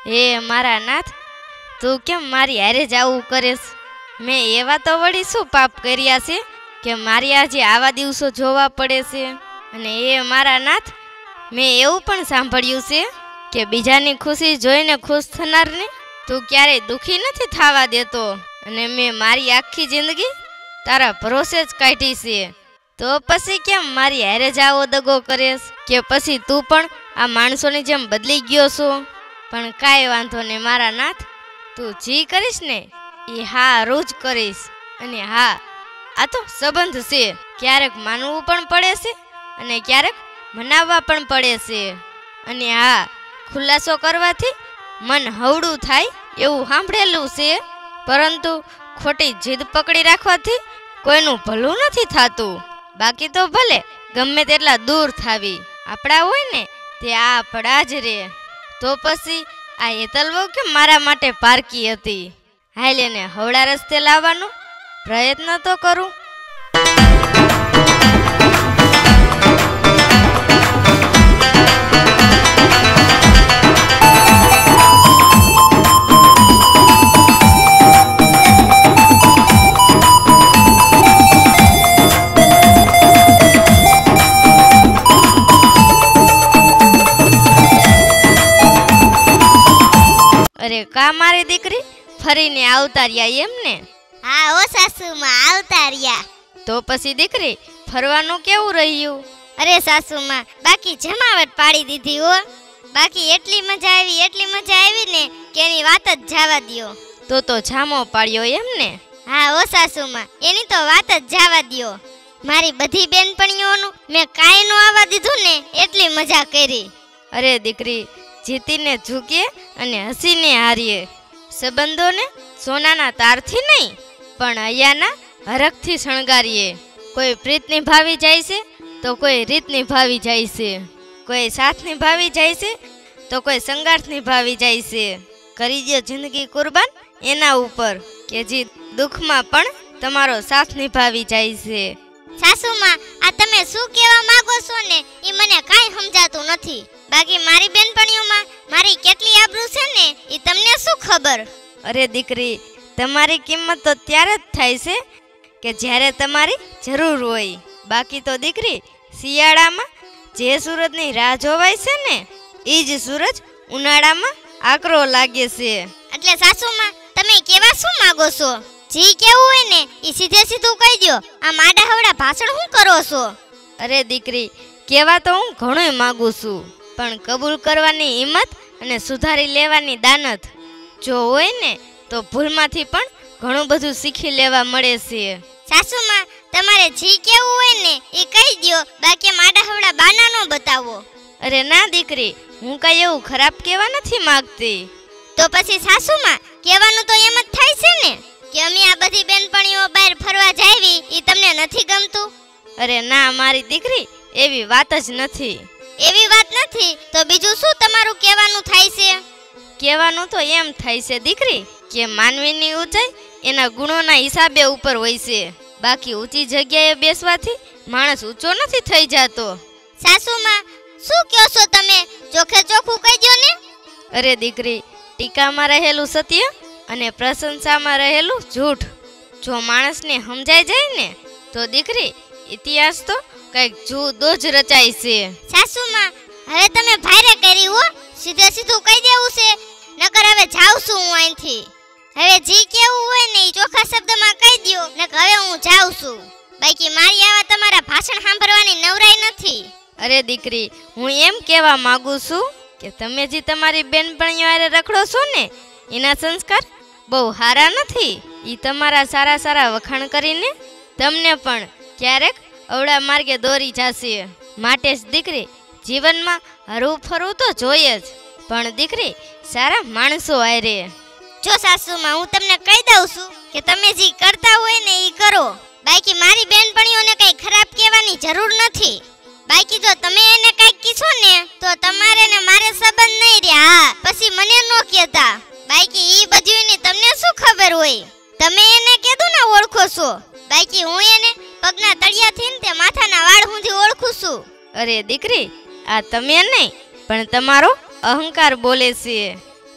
હે મારા નાથ, તું કેમ મારી હારે જ આવું કરેશ? મેં એવા તો વળી શું પાપ કર્યા છે કે મારી આજે આવા દિવસો જોવા પડે છે? અને એ મારા નાથ, મેં એવું પણ સાંભળ્યું છે કે બીજાની ખુશી જોઈને ખુશ થનારને તું ક્યારેય દુઃખી નથી થવા દેતો. અને મેં મારી આખી જિંદગી તારા ભરોસે જ કાઢી છે, તો પછી કેમ મારી હારે જ આવો દગો કરેશ? કે પછી તું પણ આ માણસોની જેમ બદલી ગયો છો? પણ કાંઈ વાંધો નહીં મારા નાથ, તું જી કરીશ ને એ હારું જ કરીશ. અને હા, આ તો સંબંધ છે, ક્યારેક માનવું પણ પડે છે અને ક્યારેક મનાવવા પણ પડે છે. અને હા, ખુલાસો કરવાથી મન હવડું થાય એવું સાંભળેલું છે, પરંતુ ખોટી જીદ પકડી રાખવાથી કોઈનું ભલું નથી થતું. બાકી તો ભલે ગમે તેટલા દૂર થાવી, આપણા હોય ને તે આપણા જ રે. તો પછી આ હેતલવહુ કે મારા માટે પારકી હતી. હાલ એને હવડા રસ્તે લાવવાનો પ્રયત્ન તો કરું. અરે કા મારી દીકરી ફરીને આવતા રહ્યા એમ ને? હા ઓ સાસુમાં, આવતા રહ્યા. તો પછી દીકરી ફરવાનું કેવું રહ્યું? અરે સાસુમાં, બાકી જમાવટ પાડી દીધી હો. બાકી એટલી મજા આવી ને કે એની વાત જ જવા દ્યો. તો જામો પાડ્યો એમ ને? હા ઓ સાસુમાં, એની તો વાત જ જવા દ્યો. મારી બધી બેનપણીઓનું મેં કાંઈ નો આવવા દીધું ને, એટલી મજા કરી. અરે દીકરી, જીતીને ઝૂકીએ અને હસીને હારીએ. સંબંધોને સોનાના તારથી નહીં પણ અહીંયાના હરખથી શણગારીએ. કોઈ પ્રીત નિભાવી જાય છે તો કોઈ રીત નિભાવી જાય છે, કોઈ સાથ નિભાવી જાય છે તો કોઈ સંગાથ નિભાવી જાય છે. કરી દો જિંદગી કુરબાન એના ઉપર કે જે દુઃખમાં પણ તમારો સાથ નિભાવી જાય છે. સાસુમાં, આ તમે શું કહેવા માંગો છો ને એ મને કાંઈ સમજાતું નથી. બાકી મારી બેનપણીઓમાં મારી કેટલી આબરૂ છે ને એ તમને શું ખબર? અરે દીકરી, તમારી કિંમત તો ત્યારે જ થાય છે કે જ્યારે તમારી જરૂર હોય. બાકી તો દીકરી, શિયાળામાં જે સૂરજની રાહ જોવાય છે ને એ જ સૂરજ ઉનાળામાં આકરો લાગે છે. એટલે સાસુમાં, તમે કેવા શું માંગો છો? જી કેવું હોય ને એ સીધે સીધું કહી દો. આ માડા હવડા ભાષણ શું કરો છો? અરે દીકરી, કહેવા તો હું ઘણું માગું છું, પણ કબૂલ કરવાની હિંમત અને સુધારી લેવાની દાનત જો હોય ને તો ભૂલમાંથી પણ ઘણું બધું શીખી લેવા મળે છે. સાસુમાં, તમારે જી કેવું હોય ને એ કહી દો, બાકી માડા હવડા બાના નો બતાવો. અરે ના દીકરી, હું કઈ એવું ખરાબ કહેવા નથી માંગતી. તો પછી સાસુમાં, કહેવાનું તો એમ જ થાય છે ને કે અમે આ બધી બેનપણીઓ બહાર ફરવા જાવી એ તમને નથી ગમતું? અરે ના મારી દીકરી, એવી વાત જ નથી. એવી વાત નથી તો બીજું શું તમારું કહેવાનું થાય છે? કહેવાનું તો એમ થાય છે દીકરી કે માનવીની ઊંચાઈ એના ગુણોના હિસાબે ઉપર હોય છે. બાકી ઊંચી જગ્યાએ બેસવાથી માણસ ઊંચો નથી થઈ જતો. સાસુમાં, શું કહો છો તમે? ચોખે ચોખ્ખું કહી દો ને. અરે દીકરી, ટીકામાં રહેલું સત્ય અને પ્રશંસામાં રહેલું જૂઠ જો માણસને સમજાઈ જાય ને તો દીકરી, ઇતિહાસ તો કંઈક જુદો જ રચાય છે. સાસુમાં, હવે તમે ભારે કરી હો. સીધે સીધું કહી દેવું છે, નકર હવે જાઉં છું હું અહીંથી. હવે જી કેવું હોય ને એ ચોખ્ખા શબ્દમાં કહી દો, નકર હવે હું જાઉં છું. બાકી મારી આવા તમારા ભાષણ સાંભળવાની નવરાઈ નથી. અરે દીકરી, હું એમ કહેવા માંગુ છું કે તમે જે તમારી બેનપણીઓ હારે રખડો છો ને એના સંસ્કાર બહુ સારા નથી. એ તમારા સારા સારા વખાણ કરીને તમને પણ ક્યારેક અવળા માર્ગે દોરી જશે. માટે જ દીકરી, જીવનમાં હરવું ફરવું તો જોઈએ જ, પણ દીકરી સારા માણસો હારે. જો સાસુમાં, હું તમને કહી દઉં છું કે તમે જે કરતા હોય ને એ કરો. બાકી મારી બેનપણીઓને કઈ ખરાબ કહેવાની જરૂર નથી. બાકી જો તમે એને કઈક કીધો ને તો તમારે ને મારે સંબંધ નહીં રહે. હા, પછી મને નો કહેતા. બાકી ઈ બધુંને તમને શું ખબર હોય? તમે એને કીધું ને ઓળખો છો, બાકી હું એને પગના તળિયાથી ને તે માથાના વાળ સુધી ઓળખું છું. અરે દીકરી, આ તમે નહીં પણ તમારો અહંકાર બોલે છે.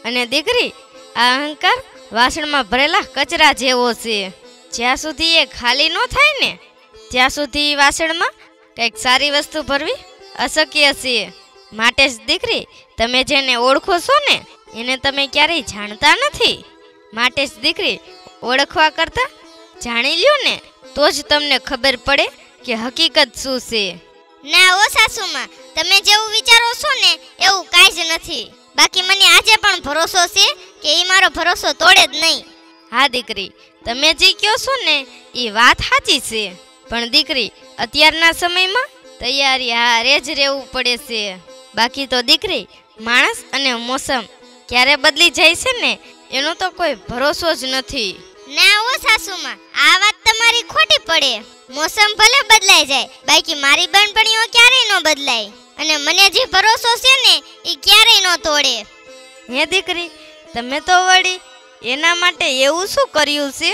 અને દીકરી, આ અહંકાર વાસણમાં ભરેલા કચરા જેવો છે. જ્યાં સુધી એ ખાલી ન થાય ને ત્યાં સુધી વાસણમાં કંઈક સારી વસ્તુ ભરવી અશક્ય છે. માટે જ દીકરી, તમે જેને ઓળખો છો ને એને તમે ક્યારેય જાણતા નથી. માટે જ દીકરી, ઓળખવા કરતાં જાણી લ્યો ને તો જ તમને ખબર પડે કે હકીકત શું છે. ના ઓ સાસુમાં, તમે જેવું વિચારો છો ને એવું કાંઈ જ નથી. બાકી મને આજે પણ ભરોસો છે કે એ મારો ભરોસો તોડે જ નહીં. હા દીકરી, તમે જે કહો છો ને એ વાત સાચી છે. પણ દીકરી, અત્યારના સમયમાં તૈયારી હારે જ રહેવું પડે છે. બાકી તો દીકરી, માણસ અને મોસમ ક્યારે બદલી જાય છે ને એનો તો કોઈ ભરોસો જ નથી. ના ઓ સાસુમાં, આ વાત તમારી ખોટી પડે. મોસમ ભલે બદલાઈ જાય, બાકી મારી બહેનપણીઓ ક્યારેય ન બદલાય. અને મને જે ભરોસો છે ને એ ક્યારેય ન તોડે. હે દીકરી, તમે તો વળી એના માટે એવું શું કર્યું છે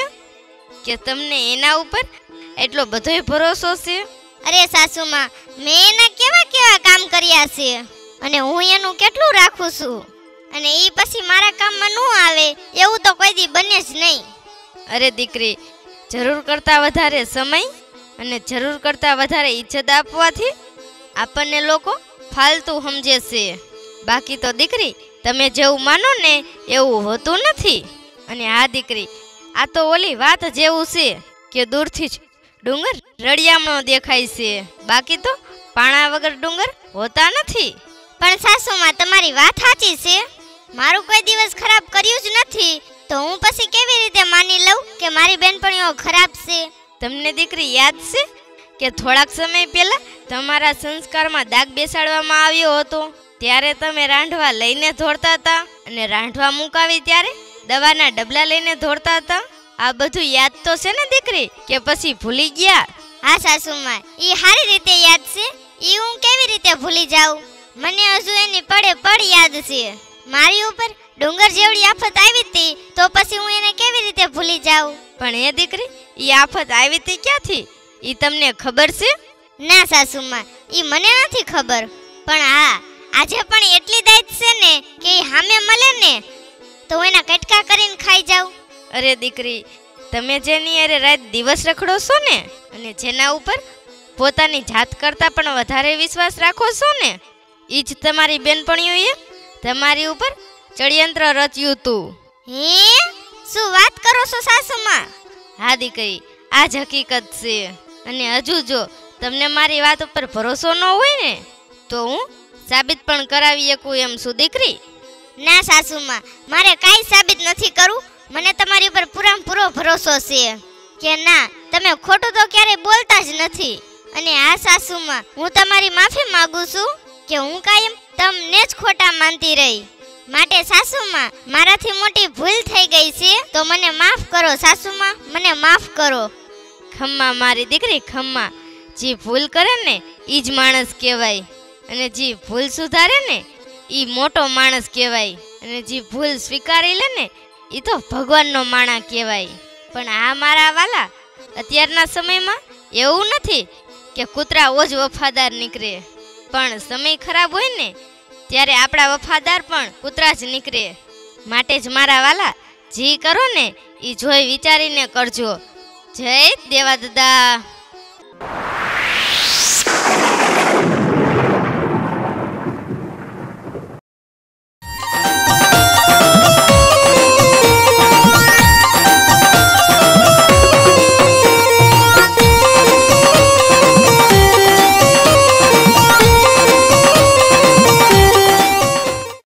કે તમને એના ઉપર એટલો બધોય ભરોસો છે? અરે સાસુમાં, મેં એના કેવા કેવા કામ કર્યા છે અને હું એનું કેટલું રાખું છું. અને એ પછી મારા કામમાં ન આવે એવું તો કોઈ દી બને જ નહીં. અરે દીકરી, જરૂર કરતાં વધારે સમય અને જરૂર કરતાં વધારે ઇજ્જત આપવાથી આપણને લોકો ફાલતુ સમજે છે. બાકી તો દીકરી, તમે જેવું માનો ને એવું હોતું નથી. અને આ દીકરી, આ તો ઓલી વાત જેવું છે કે દૂરથી જ ડુંગર રળિયામણો દેખાય છે, બાકી તો પાણા વગર ડુંગર હોતા નથી. પણ સાસુમાં, તમારી વાત સાચી છે. મારું કોઈ દિવસ ખરાબ કર્યું જ નથી, તો હું પછી કેવી રીતે માની લઉં કે મારી બહેનપણીઓ ખરાબ છે? તમને દીકરી યાદ છે કે થોડાક સમય પહેલા તમારા સંસ્કારમાં દાગ બેસાડવામાં આવ્યો હતો? ત્યારે તમે રાંધવા લઈને દોડતા હતા અને રાંધવા મુકાવી ત્યારે દવાના ડબલા લઈને દોડતા હતા. આ બધું યાદ તો છે ને દીકરી, કે પછી ભૂલી ગયા? હા સાસુમાં, એ સારી રીતે યાદ છે. એ હું કેવી રીતે ભૂલી જાઉં? મને હજુ એની પડે પડ યાદ છે. મારી ઉપર ડુંગર જેવડી આફત આવી હતી, તો પછી હું એને કેવી રીતે ભૂલી જાઉં? પણ એ દીકરી, એ આફત આવી હતી ક્યાંથી એ તમને ખબર છે? ના સાસુમાં, એ મને નથી ખબર. પણ હા, આજે પણ એટલી દાયત છે ને કે એ સામે મળે ને તો એના કટકા કરીને ખાઈ જાઉં. અરે દીકરી, તમે જેની અરે રાત દિવસ રખડો છો ને અને જેના ઉપર પોતાની જાત કરતાં પણ વધારે વિશ્વાસ રાખો છો ને, એ જ તમારી બેનપણીઓએ તમારી ઉપર ષડયંત્ર રચ્યું હતું. હે, શું વાત કરો છો સાસુમાં? હા દીકરી, આ જ હકીકત છે. અને હજુ જો તમને મારી વાત ઉપર ભરોસો ન હોય ને તો હું સાબિત પણ કરાવી શકું એમ છું દીકરી. ના સાસુમાં, મારે કાંઈ સાબિત નથી કરવું. મને તમારી ઉપર પૂરો ભરોસો છે કે ના, તમે ખોટું તો ક્યારેય બોલતા જ નથી. અને આ સાસુમાં, હું તમારી માફી માંગુ છું કે હું કાયમ તમને જ ખોટા માનતી રહી. માટે સાસુમાં, મારાથી મોટી ભૂલ થઈ ગઈ છે તો મને માફ કરો સાસુમાં, મને માફ કરો. ખમ્મા મારી દીકરી, ખમ્મા. જે ભૂલ કરે ને એ જ માણસ કહેવાય, અને જે ભૂલ સુધારે ને એ મોટો માણસ કહેવાય, અને જે ભૂલ સ્વીકારી લે ને એ તો ભગવાનનો માણા કહેવાય. પણ આ મારા વાલા, અત્યારના સમયમાં એવું નથી કે કૂતરાઓ જ વફાદાર નીકળે, પણ સમય ખરાબ હોય ને ત્યારે આપણા વફાદાર પણ કૂતરા જ નીકળે. માટે જ મારા વાલા, જે કરો ને એ જોઈ વિચારીને કરજો. જય દેવા દાદા.